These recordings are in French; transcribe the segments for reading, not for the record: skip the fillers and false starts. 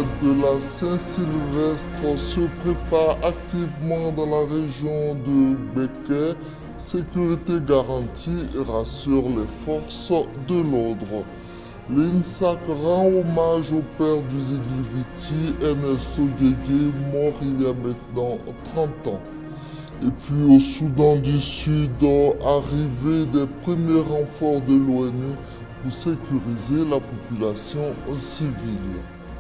fête de la Saint-Sylvestre se prépare activement dans la région de Béquet. Sécurité garantie et rassure les forces de l'ordre. L'INSAC rend hommage au père du Ziglibiti, Ernesto Guégué, mort il y a maintenant 30 ans. Et puis au Soudan du Sud, arrivée des premiers renforts de l'ONU pour sécuriser la population civile.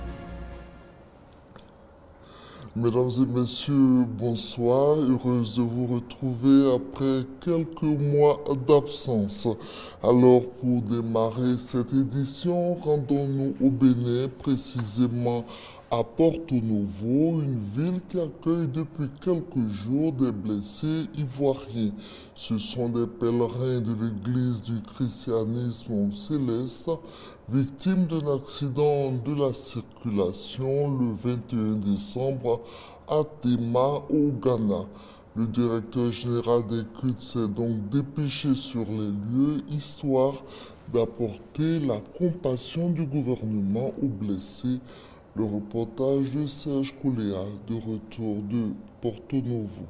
Mesdames et messieurs, bonsoir. Heureuse de vous retrouver après quelques mois d'absence. Alors, pour démarrer cette édition, rendons-nous au Bénin, précisément à Porto Novo, une ville qui accueille depuis quelques jours des blessés ivoiriens. Ce sont des pèlerins de l'église du christianisme céleste, victimes d'un accident de la circulation le 21 décembre à Tema, au Ghana. Le directeur général des cultes s'est donc dépêché sur les lieux, histoire d'apporter la compassion du gouvernement aux blessés. Le reportage de Serge Kouléa, de retour de Porto Novo.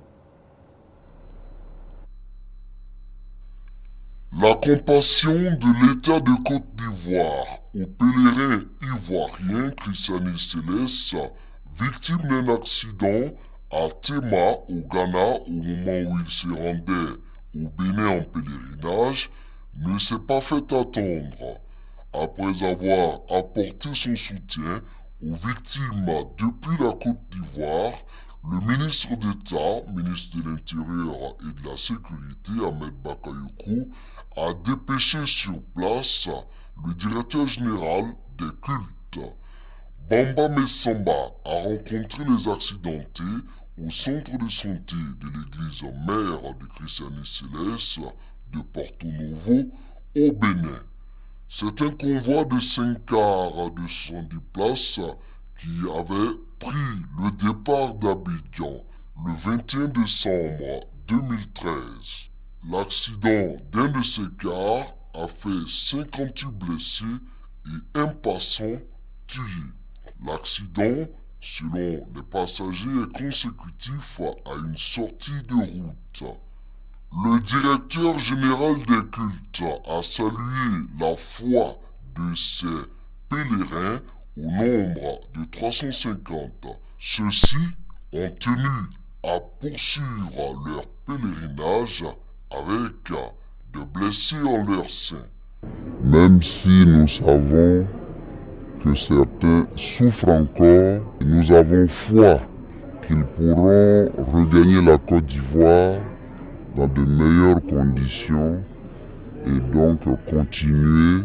La compassion de l'État de Côte d'Ivoire aux pèlerins ivoiriens christianistes célestes victimes d'un accident à Tema, au Ghana, au moment où ils se rendaient au Bénin en pèlerinage, ne s'est pas fait attendre. Après avoir apporté son soutien aux victimes depuis la Côte d'Ivoire, le ministre d'État, ministre de l'Intérieur et de la Sécurité, Ahmed Bakayoko, a dépêché sur place le directeur général des cultes. Bamba Messamba a rencontré les accidentés au centre de santé de l'église mère du christianisme céleste de Porto Novo, au Bénin. C'est un convoi de 5 cars de 70 places qui avait pris le départ d'Abidjan le 21 décembre 2013. L'accident d'un de ces cars a fait 58 blessés et un passant tué. L'accident, selon les passagers, est consécutif à une sortie de route. Le directeur général des cultes a salué la foi de ces pèlerins au nombre de 350. Ceux-ci ont tenu à poursuivre leur pèlerinage avec de blessés en leur sein. Même si nous savons que certains souffrent encore, nous avons foi qu'ils pourront regagner la Côte d'Ivoire dans de meilleures conditions et donc continuer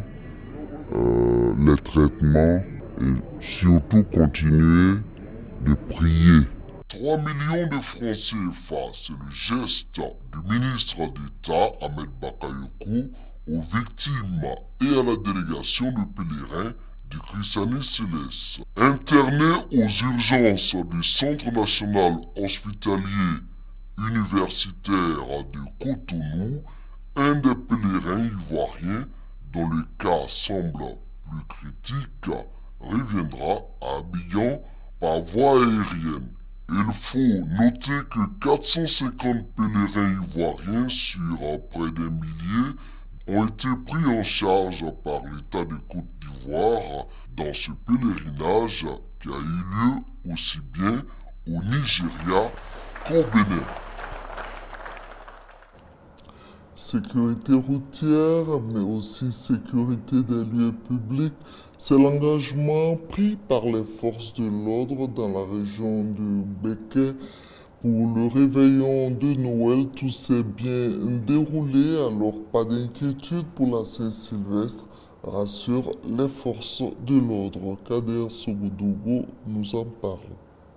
les traitements et surtout continuer de prier. 3 millions de francs CFA, c'est le geste du ministre d'État Ahmed Bakayoko aux victimes et à la délégation de pèlerins du christianisme céleste. Interné aux urgences du Centre national hospitalier universitaire de Cotonou, un des pèlerins ivoiriens, dont le cas semble plus critique, reviendra à Abidjan par voie aérienne. Il faut noter que 450 pèlerins ivoiriens sur près d'un millier ont été pris en charge par l'État de Côte d'Ivoire dans ce pèlerinage qui a eu lieu aussi bien au Nigeria qu'au Bénin. Sécurité routière, mais aussi sécurité des lieux publics, c'est l'engagement pris par les forces de l'ordre dans la région de Béquet pour le réveillon de Noël. Tout s'est bien déroulé, alors pas d'inquiétude pour la Saint-Sylvestre, rassure les forces de l'ordre. Kader Sogodogo nous en parle.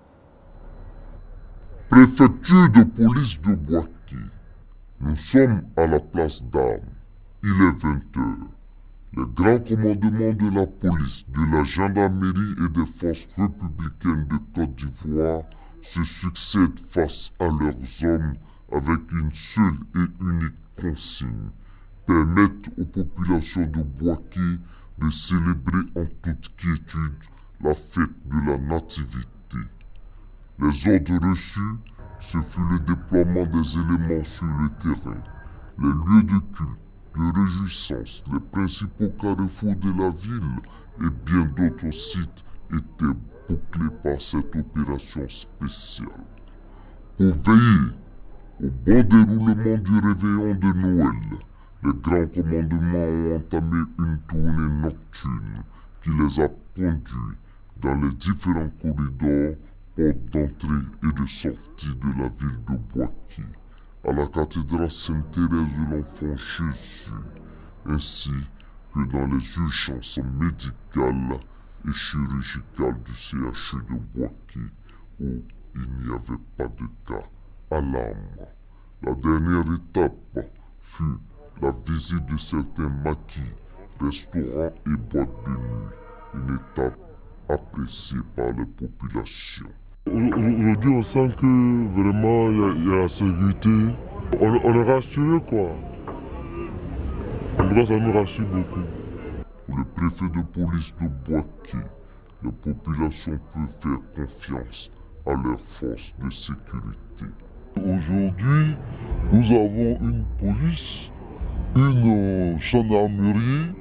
Préfecture de police de Boaké. Nous sommes à la place d'Armes. Il est 20h. Les grands commandements de la police, de la gendarmerie et des forces républicaines de Côte d'Ivoire se succèdent face à leurs hommes avec une seule et unique consigne: permettre aux populations de Boaké de célébrer en toute quiétude la fête de la nativité. Les ordres reçus, ce fut le déploiement des éléments sur le terrain. Les lieux de culte, de réjouissance, les principaux carrefours de la ville et bien d'autres sites étaient bouclés par cette opération spéciale. Pour veiller au bon déroulement du réveillon de Noël, les grands commandements ont entamé une tournée nocturne qui les a conduits dans les différents corridors, portes d'entrée et de sortie de la ville de Boaké, à la cathédrale Sainte-Thérèse de l'Enfant Jésus, ainsi que dans les urgences médicales et chirurgicales du CHU de Boaké, où il n'y avait pas de cas à l'âme. La dernière étape fut la visite de certains maquis, restaurants et boîtes de nuit, une étape appréciée par les populations. Aujourd'hui, on sent que vraiment il y a la sécurité. On est rassuré quoi. En tout cas, ça nous rassure beaucoup. Pour le préfet de police de Boaké, les populations peuvent faire confiance à leurs forces de sécurité. Aujourd'hui, nous avons une police, une gendarmerie,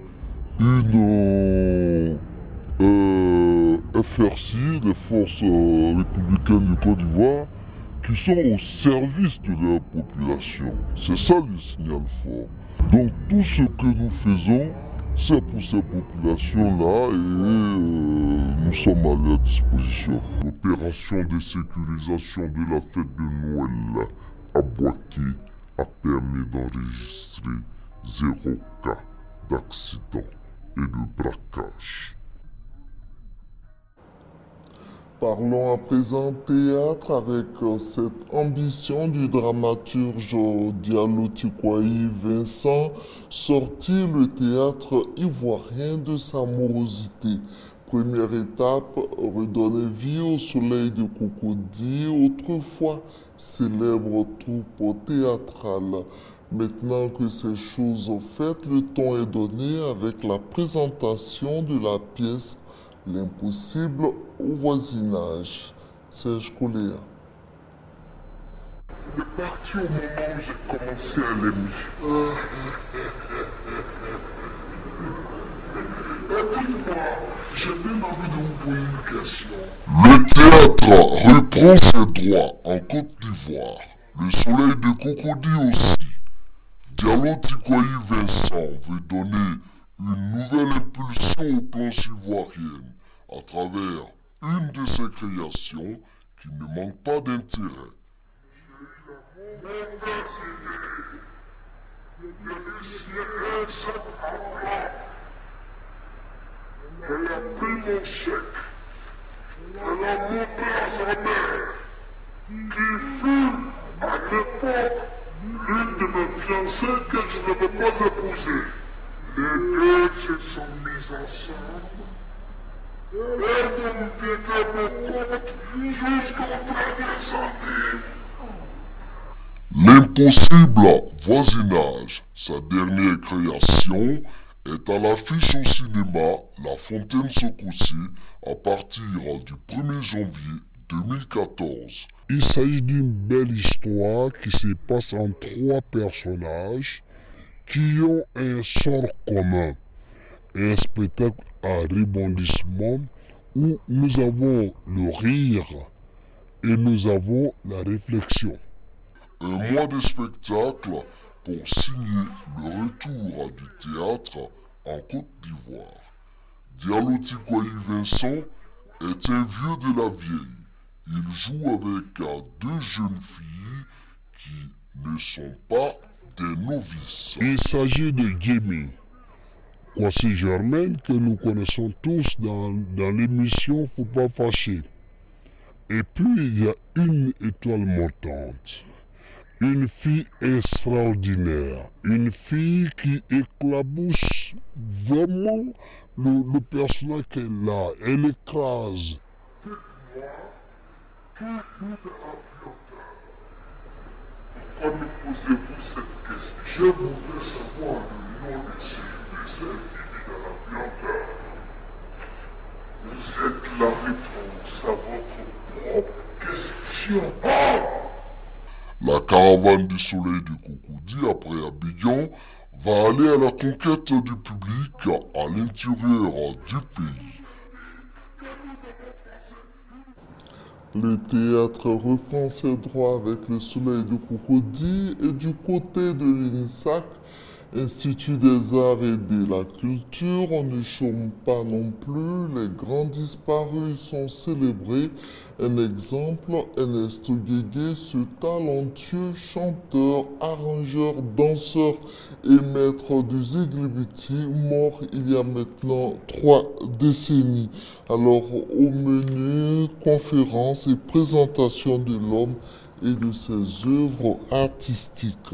une FRC, les forces républicaines du Côte d'Ivoire, qui sont au service de leur population. C'est ça le signal fort. Donc tout ce que nous faisons, c'est pour ces populations-là et nous sommes à leur disposition. L'opération de sécurisation de la fête de Noël à Boaké a permis d'enregistrer 0 cas d'accident et de braquage. Parlons à présent théâtre avec cette ambition du dramaturge Diallo Tikwayi Vincent, sortir le théâtre ivoirien de sa morosité. Première étape, redonner vie au soleil de Cocody, autrefois célèbre troupe théâtrale. Maintenant que ces choses sont faites, le ton est donné avec la présentation de la pièce L'impossible au voisinage. Serge Coléa. Il est parti au moment où j'ai commencé à l'aimer. Dites-moi, j'ai bien envie de vous poser une question. Le théâtre reprend ses droits en Côte d'Ivoire. Le soleil de Cocody aussi. Diallo Tikwayi Vincent veut donner une nouvelle impulsion aux planches ivoiriennes à travers une de ses créations qui ne manque pas d'intérêt. Elle a pris mon chèque. Elle a montré à sa mère, qui fut à l'époque l'une de mes fiancées que je ne veux pas épouser. Les deux se sont mis ensemble. Et vous me piquez mon compte jusqu'au premier centime. L'impossible voisinage, sa dernière création, est à l'affiche au cinéma La Fontaine Sokosi à partir du 1er janvier 2014. Il s'agit d'une belle histoire qui se passe en 3 personnages qui ont un sort commun. Un spectacle à rebondissement où nous avons le rire et nous avons la réflexion. Un mois de spectacle pour signer le retour du théâtre en Côte d'Ivoire. Diallo Tikwayi Vincent est un vieux de la vieille. Il joue avec 2 jeunes filles qui ne sont pas des novices. Il s'agit de Jimmy, Kwasi Germaine, que nous connaissons tous dans l'émission Faut pas fâcher. Et puis il y a une étoile montante. Une fille extraordinaire, une fille qui éclabousse vraiment le personnage qu'elle a, elle écrase. Pourquoi me posez-vous cette question? Je voudrais savoir le nom de celle qui vit dans la viande. Vous êtes la réponse à votre propre question. La caravane du soleil du Cocody, après Abidjan, va aller à la conquête du public à l'intérieur du pays. Le théâtre reprend ses droits avec le soleil du Cocody et du côté de l'INSAC, Institut des Arts et de la Culture, on ne chôme pas non plus, les grands disparus sont célébrés. Un exemple, Ernesto Guégué, ce talentueux chanteur, arrangeur, danseur et maître du Ziglibuti, mort il y a maintenant 3 décennies. Alors au menu, conférences et présentation de l'homme et de ses œuvres artistiques.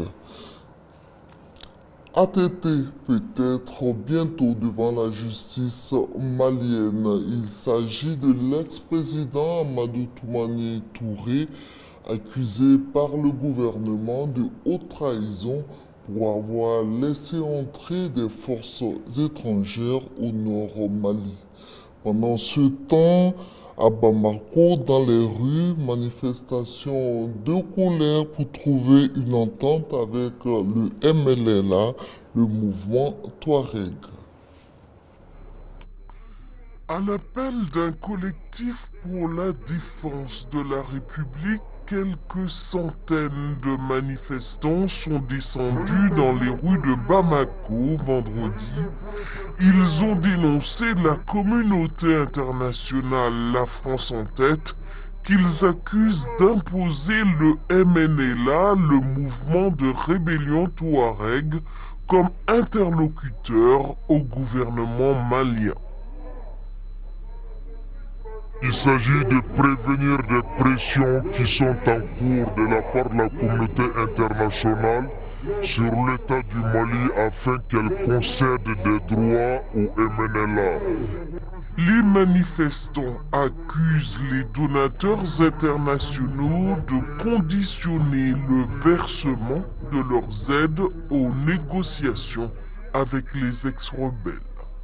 ATT peut-être bientôt devant la justice malienne. Il s'agit de l'ex-président Amadou Toumani Touré, accusé par le gouvernement de haute trahison pour avoir laissé entrer des forces étrangères au nord Mali. Pendant ce temps, à Bamako, dans les rues, manifestations de colère pour trouver une entente avec le MLLA, le mouvement Touareg. À l'appel d'un collectif pour la défense de la République, quelques centaines de manifestants sont descendus dans les rues de Bamako vendredi. Ils ont dénoncé la communauté internationale, la France en tête, qu'ils accusent d'imposer le MNLA, le mouvement de rébellion Touareg, comme interlocuteur au gouvernement malien. Il s'agit de prévenir des pressions qui sont en cours de la part de la communauté internationale sur l'État du Mali afin qu'elle concède des droits au MNLA. Les manifestants accusent les donateurs internationaux de conditionner le versement de leurs aides aux négociations avec les ex-rebelles.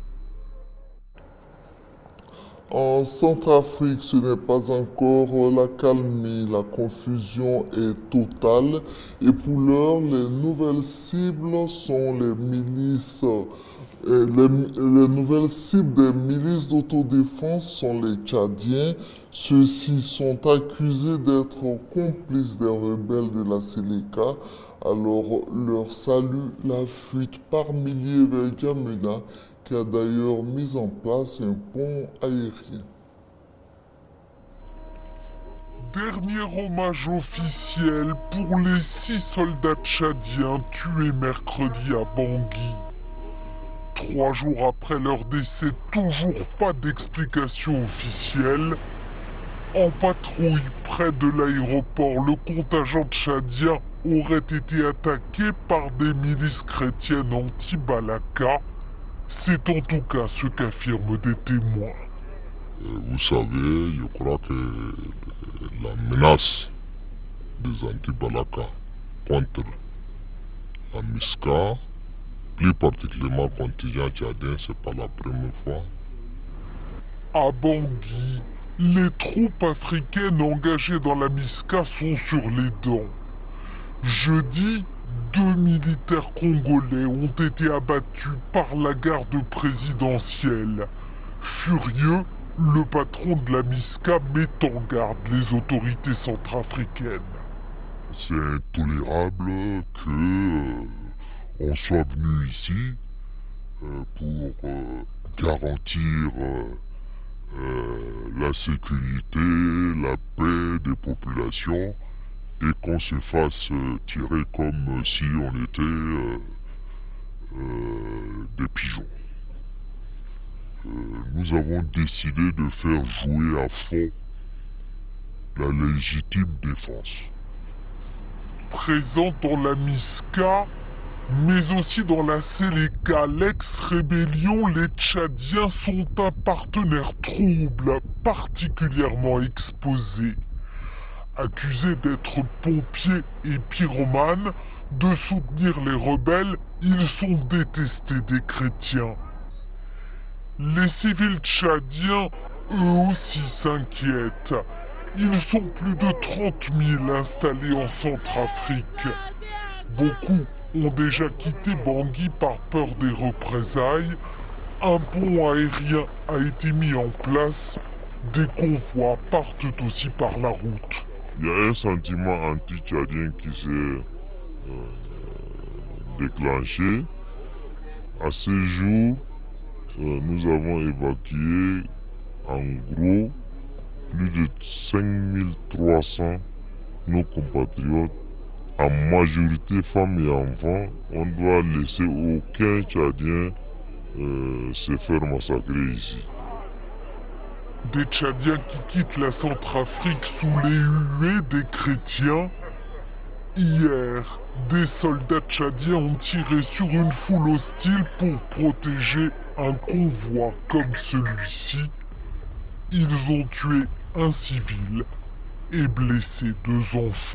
En Centrafrique, ce n'est pas encore la calmie, la confusion est totale et pour l'heure, les nouvelles cibles sont les milices. Les nouvelles cibles des milices d'autodéfense sont les Tchadiens. Ceux-ci sont accusés d'être complices des rebelles de la Séléka. Alors leur salut la fuite par milliers vers Djamena, qui a d'ailleurs mis en place un pont aérien. Dernier hommage officiel pour les 6 soldats tchadiens tués mercredi à Bangui. 3 jours après leur décès, toujours pas d'explication officielle. En patrouille près de l'aéroport, le contingent tchadien aurait été attaqué par des milices chrétiennes anti-Balaka. C'est en tout cas ce qu'affirment des témoins. Vous savez, je crois que la menace des anti-Balaka contre la MISCA, plus particulièrement le contingent tchadien, c'est pas la première fois. À Bangui, les troupes africaines engagées dans la MISCA sont sur les dents. Jeudi, 2 militaires congolais ont été abattus par la garde présidentielle. Furieux, le patron de la MISCA met en garde les autorités centrafricaines. C'est intolérable que on soit venu ici pour garantir la sécurité, la paix des populations et qu'on se fasse tirer comme si on était des pigeons. Nous avons décidé de faire jouer à fond la légitime défense. Présent dans la MISCA, mais aussi dans la Séléka, l'ex-rébellion, les Tchadiens sont un partenaire trouble, particulièrement exposé. Accusés d'être pompiers et pyromanes, de soutenir les rebelles, ils sont détestés des chrétiens. Les civils tchadiens eux aussi s'inquiètent. Ils sont plus de 30 000 installés en Centrafrique. Beaucoup ont déjà quitté Bangui par peur des représailles. Un pont aérien a été mis en place. Des convois partent aussi par la route. Il y a un sentiment anti-tchadien qui s'est déclenché. À ce jour, nous avons évacué en gros plus de 5300 nos compatriotes, en majorité femmes et enfants. On ne doit laisser aucun Tchadien se faire massacrer ici. Des Tchadiens qui quittent la Centrafrique sous les huées des chrétiens. Hier, des soldats tchadiens ont tiré sur une foule hostile pour protéger un convoi comme celui-ci. Ils ont tué un civil et blessé 2 enfants.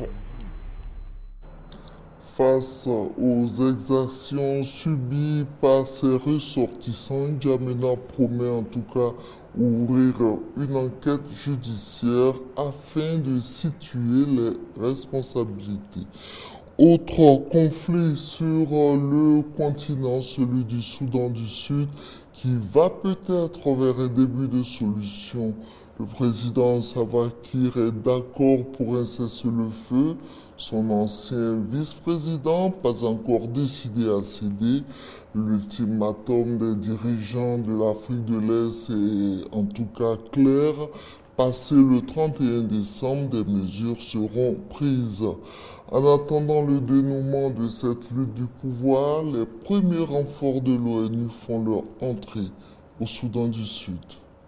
Face aux exactions subies par ses ressortissants, N'Djamena promet en tout cas ouvrir une enquête judiciaire afin de situer les responsabilités. Autre conflit sur le continent, celui du Soudan du Sud, qui va peut-être vers un début de solution. Le président Salva Kiir est d'accord pour un cessez-le-feu. Son ancien vice-président, pas encore décidé à céder. L'ultimatum des dirigeants de l'Afrique de l'Est est en tout cas clair. Passé le 31 décembre, des mesures seront prises. En attendant le dénouement de cette lutte du pouvoir, les premiers renforts de l'ONU font leur entrée au Soudan du Sud.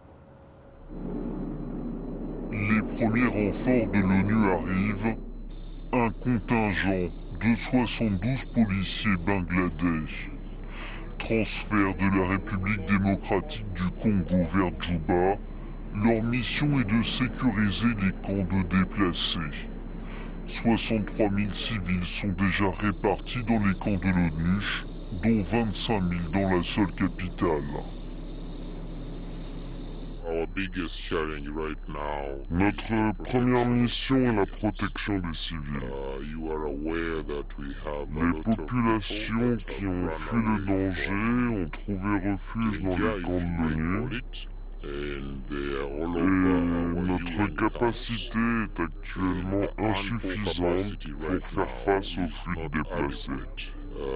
Les premiers renforts de l'ONU arrivent. Un contingent de 72 policiers bangladais. Transfert de la République démocratique du Congo vers Djouba. Leur mission est de sécuriser les camps de déplacés. 63 000 civils sont déjà répartis dans les camps de l'ONU, dont 25 000 dans la seule capitale. Notre première mission est la protection des civils. Les populations qui ont fui le danger ont trouvé refuge dans les camps de l'ONU. Et notre capacité est actuellement insuffisante pour faire face au flux de déplacés.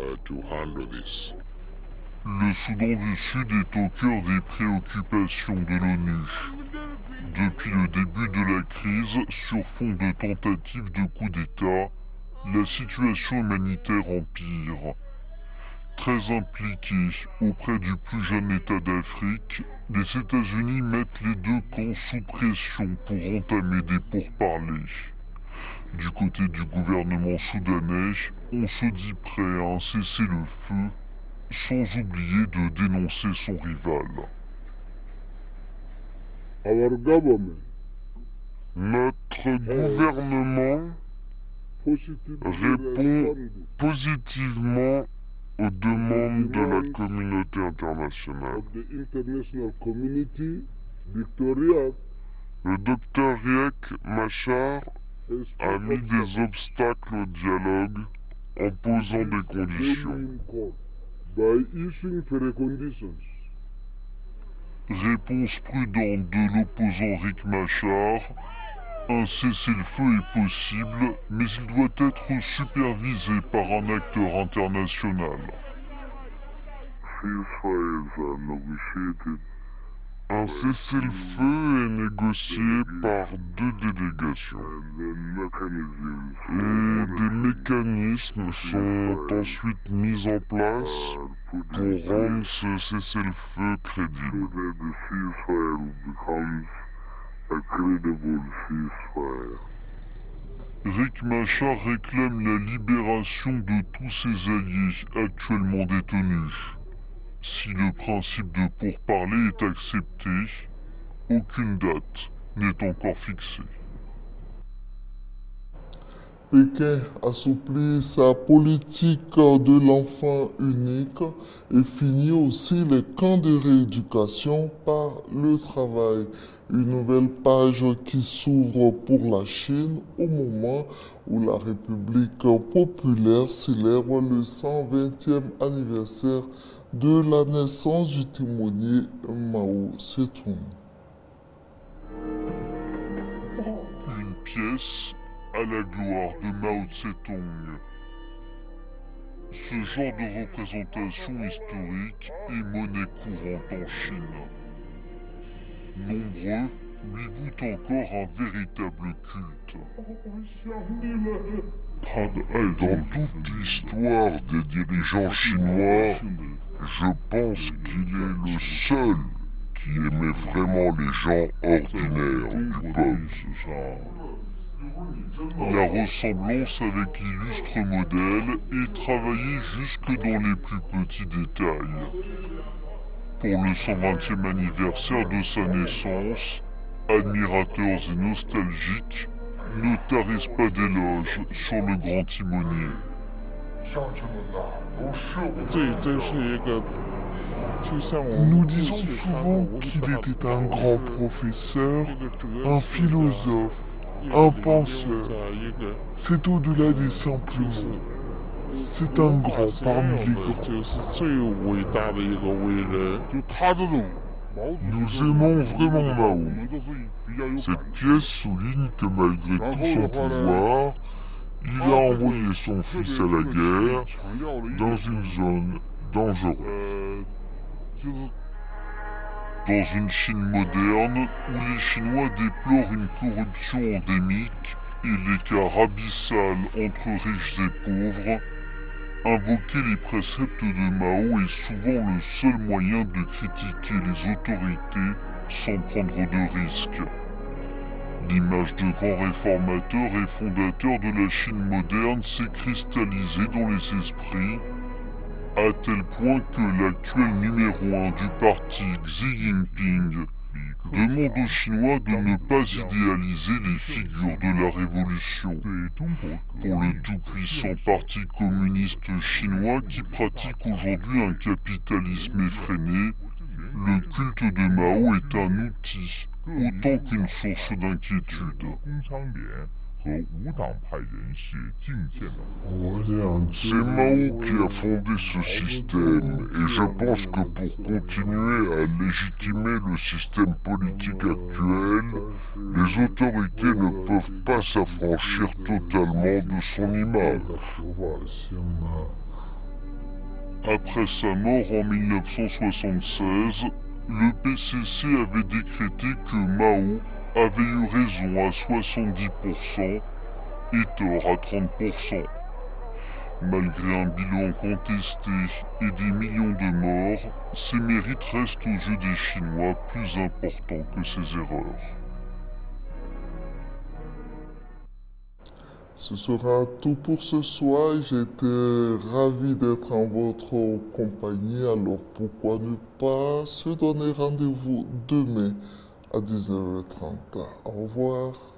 Le Soudan du Sud est au cœur des préoccupations de l'ONU. Depuis le début de la crise, sur fond de tentatives de coup d'État, la situation humanitaire empire. Très impliqués auprès du plus jeune État d'Afrique, les États-Unis mettent les 2 camps sous pression pour entamer des pourparlers. Du côté du gouvernement soudanais, on se dit prêt à un cessez-le-feu, sans oublier de dénoncer son rival. Notre gouvernement répond positivement aux demandes de la communauté internationale. Le docteur Riek Machar a mis des obstacles au dialogue en posant des conditions. Réponse prudente de l'opposant Riek Machar. Un cessez-le-feu est possible, mais il doit être supervisé par un acteur international. Un cessez-le-feu est négocié par 2 délégations. Et des mécanismes sont ensuite mis en place pour rendre ce cessez-le-feu crédible. Riek Machar réclame la libération de tous ses alliés actuellement détenus. Si le principe de pourparler est accepté, aucune date n'est encore fixée. Pékin assouplit sa politique de l'enfant unique et finit aussi les camps de rééducation par le travail. Une nouvelle page qui s'ouvre pour la Chine au moment où la République populaire célèbre le 120e anniversaire de la naissance du timonier Mao Zedong. Une pièce à la gloire de Mao Zedong. Ce genre de représentation historique est monnaie courante en Chine. Nombreux lui vouent encore un véritable culte. Dans toute l'histoire des dirigeants chinois, je pense qu'il est le seul qui aimait vraiment les gens ordinaires du peuple. La ressemblance avec l'illustre modèle est travaillée jusque dans les plus petits détails. Pour le 120e anniversaire de sa naissance, admirateurs et nostalgiques ne tarissent pas d'éloges sur le grand timonier. Nous disons souvent qu'il était un grand professeur, un philosophe, un penseur. C'est au-delà des simples mots. C'est un grand parmi les grands. Nous aimons vraiment Mao. Cette pièce souligne que malgré tout son pouvoir, il a envoyé son fils à la guerre dans une zone dangereuse. Dans une Chine moderne où les Chinois déplorent une corruption endémique et l'écart abyssal entre riches et pauvres, invoquer les préceptes de Mao est souvent le seul moyen de critiquer les autorités sans prendre de risques. L'image de grand réformateur et fondateur de la Chine moderne s'est cristallisée dans les esprits, à tel point que l'actuel numéro 1 du parti Xi Jinping demande aux Chinois de ne pas idéaliser les figures de la révolution. Pour le tout-puissant parti communiste chinois qui pratique aujourd'hui un capitalisme effréné, le culte de Mao est un outil autant qu'une source d'inquiétude. C'est Mao qui a fondé ce système et je pense que pour continuer à légitimer le système politique actuel, les autorités ne peuvent pas s'affranchir totalement de son image. Après sa mort en 1976, le PCC avait décrété que Mao avait eu raison à 70% et tort à 30%. Malgré un bilan contesté et des millions de morts, ses mérites restent aux yeux des Chinois plus importants que ses erreurs. Ce sera tout pour ce soir. J'étais ravi d'être en votre compagnie. Alors pourquoi ne pas se donner rendez-vous demain à 19h30. Au revoir.